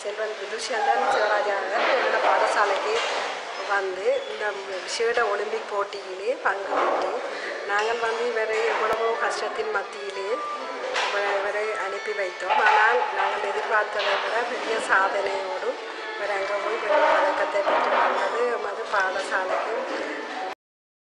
செல்வன் ரிதுஷந்தன் சிவராஜாவர் என்னோட பாடசாலைக்கு வந்து இந்த விசேட ஒலிம்பிக் போட்டியிலே பங்கு பெற்று நாங்கள் வந்து இவரை எவ்வளவோ கஷ்டத்தின் மத்தியிலே இவரை அனுப்பி வைத்தோம். ஆனால் நாங்கள் எதிர்பார்த்ததை விட பெரிய சாதனையோடும் இவர் அங்கே போய் பெரிய பதக்கத்தை பெற்று வந்தது எமது பாடசாலைக்கும்